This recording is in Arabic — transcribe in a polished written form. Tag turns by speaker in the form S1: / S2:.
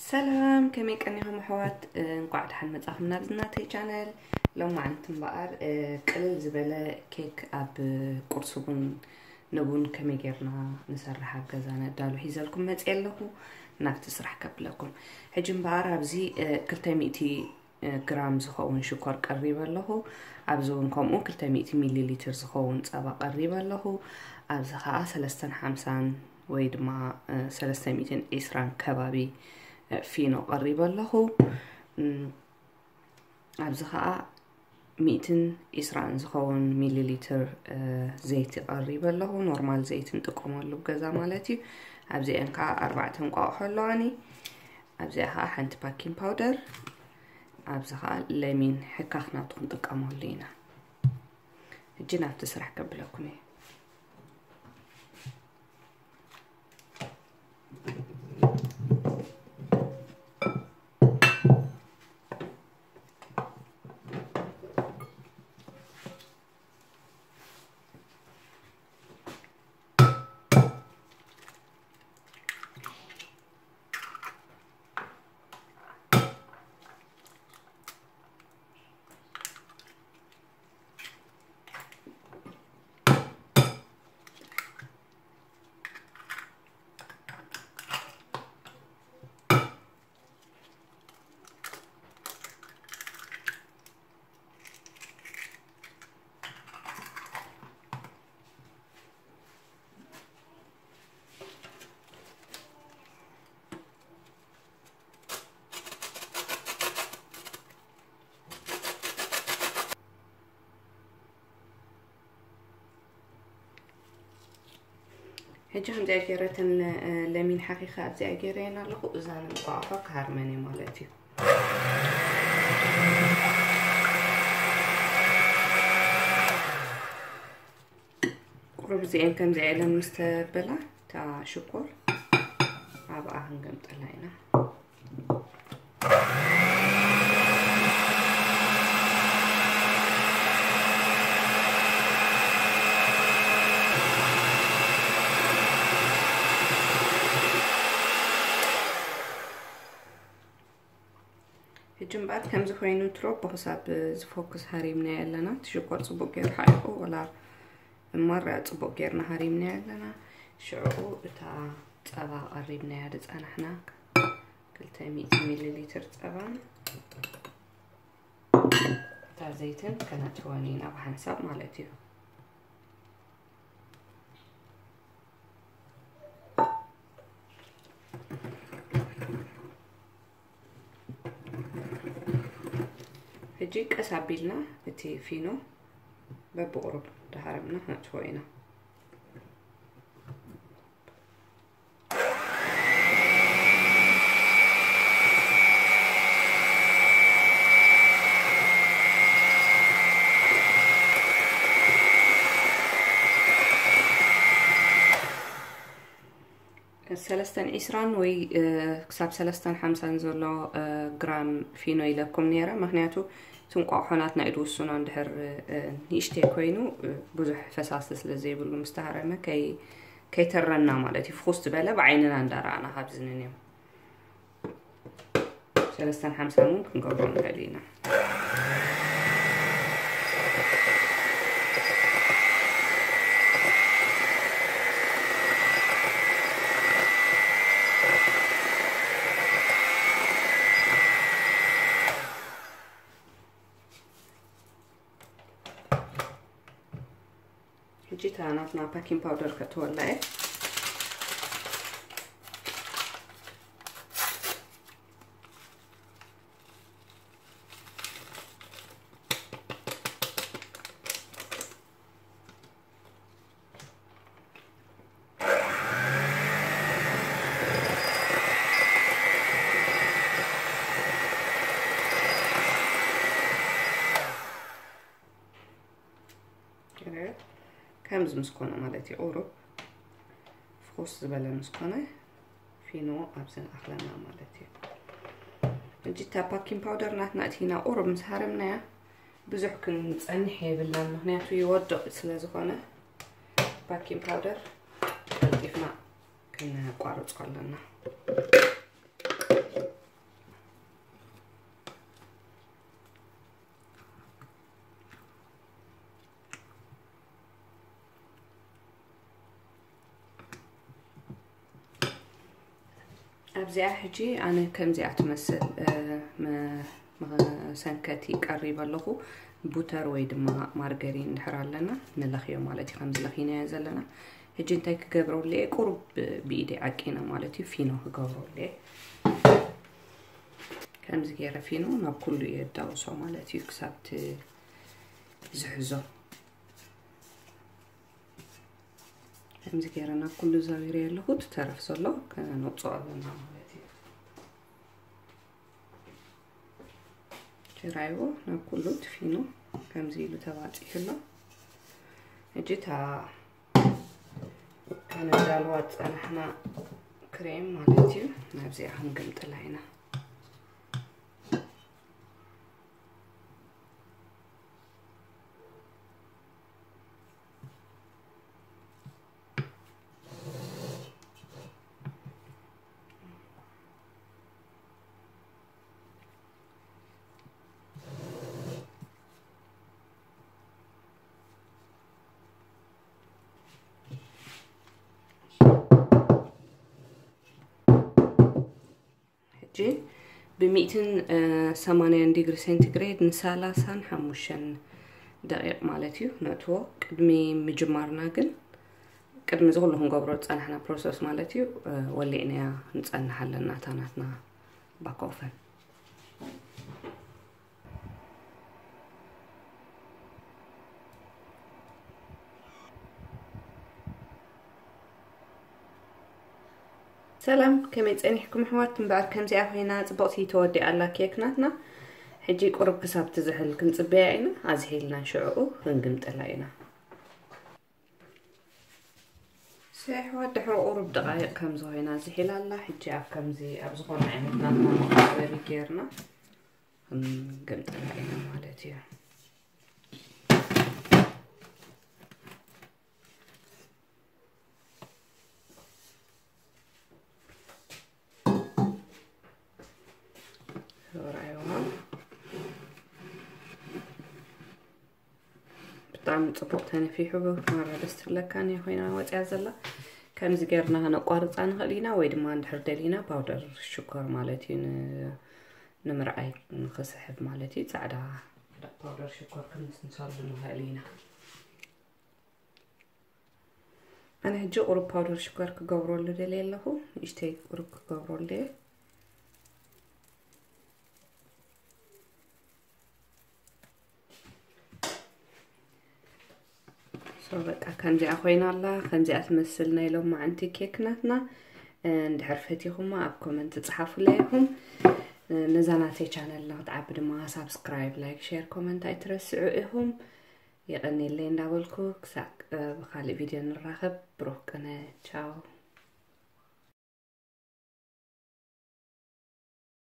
S1: سلام كمي كأنهم حوات نقعد حن متأخم نابزناتي channel لو ما عنتم بقر قلل زبالة كيك أب قرصبون نبون كمي جرنا نسرح بجزانة دالو حيزلكم متقله ناك تسرح قبلكم حجم بقر أبزي كلتا مئتي جرام زخون شكر قريبا له أبزون كم كلتا مئتي مليلتر زخون أبا قريبا له أبزها 350 ويد مع 300 إسران كبابي فينو قريبا له أبزها 200 إسران زخون مليلتر زيت قريبا له نورمال زيت نتقوم له بجزا مالتي أبزي أنك 4 نقاء حلواني أبزيها حنت باكين باودر أبزها ليمين حكاخنا تنتقوم لينا جينا بتسرح قبلكم هجهم زي أجيرة لمين حقيقة زي أجيرينا لخو إزان مقاطع هرماني مالتي قرب زين كم زي علم مستقبلة تا شكر عبا هنقم طلعنا جنبات كم زخوينو تروب بحساب زفوكس هاريمنا يلنا تشوكور صبو غير حايقو ولا مرة صبو غيرنا هاريمنا يلنا شعو بتا تابا قريبنا يادز أنا حناك كلتا 100 مليلتر تابا تا زيتن كانت توانين أبا حنساب مالتيو هجيك أسابيلنا بتي فينو ببقرب دهارمنا هنتوينا سلستن إسران وي كساب سلستن 5 زلو جرام فينو إلكم نيرا مهنياتو تنقع حناتنا إدوسونا ندهر نيشتي كوينو بزح فساسس لزيبلو مستهرمة كي ترنا مالتي فخوست بلا بعيننا ندارانا هابزنينيو سلستن 5 ممكن قبرون هالينا جيت أنا باكين باودر كتولع كم مسكونة مالتي أوروب فخوص زبالة مسكونة فينو أبزن أخلانا مالتي جيتا باكين باودر ناتنا أوروب مسهرمنا بزح كن نصنحي بالله مهنياتو يودق سلازخونه باكين باودر كيفنا كنا قارص قلنا أبزع حجي أنا كم زي أتمثل ما سنكتي قريبة له بوتر ويد مارغرين نحرر لنا نلخيو مالتي 5 لخينا يزلنا هجي انتي كقبروا لي قرب بإيدي عكينا مالتي فينو كقبروا لي كم زي فينو ما بكل يداو سو مالتي كسبت زحزو كم زي أنا كل زاويري له تتعرف صلوا كنوصل لنا رايو ناكلو تفينو كم زيلو تبعتي كله اجيتها كان دالوات احنا كريم مالتي نبزيها نقمط لهنا ب180 ديجري سنتيغريد نسالاسان حموشن دقيق مالتيو نتو قدمي مجمرنا كن قدمي زغلو هنغبرو تصنحنا بروسس مالتيو ولينا نصنح لنا تاناتنا باكوفن سلام كمي تصنيحكم حوات بعد كم زي اخوينا صبقتي تودي على كيكناتنا حجي قرب كساب تزحل كنصبيعينا ازهيلنا شعو هنقمط لاينا سيح واد حرو قرب دقائق كم زوينا زحيل الله حجي اف كم زي ابزغون عينتنا مقابل كيرنا هنقمط لاينا مالتي طعم صبوق تاني في حبوب مرة دستلكاني خوينا وصيا زلا كان زغيرنا هنا قارص انخلينا ويد ما ندحر دلينا باودر شكر مالتي نمرعي نخسحب مالتي صعدا باودر شكر كنس نصار بنهالينا انا هجي قرب باودر شكر كغبرو لدلي له يشتي قرب كغبرو لي بقى كان زي اخوينا الله كان زي اتمثلنا لهم مع انتي كيكناتنا ندحر فتيهم اب كومنت تصحفوا ليهم نزاناتي channel لا تعبد ما سبسكرايب لايك شير كومنت ايترسعوهم يقني اللي نداولكو كساك بخالي فيديو نراخب بروح قناه تشاو